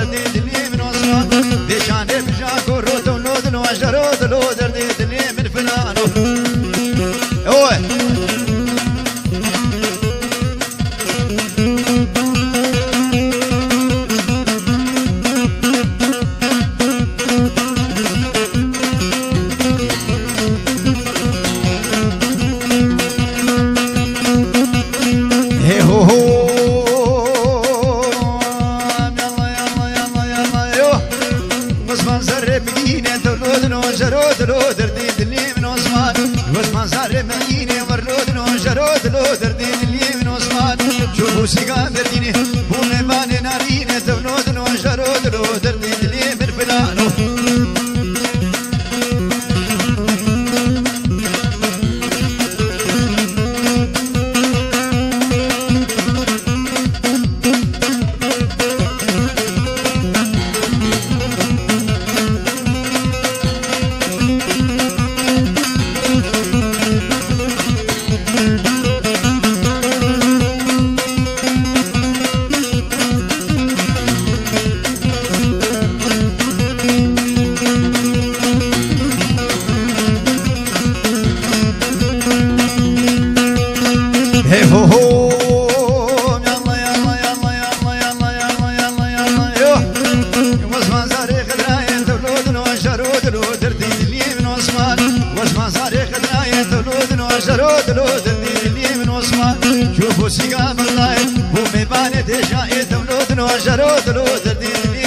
دردي دلي من عثمان بشاني بشاكو روتو نودن وشرو دلو دردي دلي من فلانو اوه موسيقى درديني ومباني ناريني تبنود وشرود لو دردي دلي من فلانو شوفوا سيقام الله ومبانة شايد ولودن وشرود لودن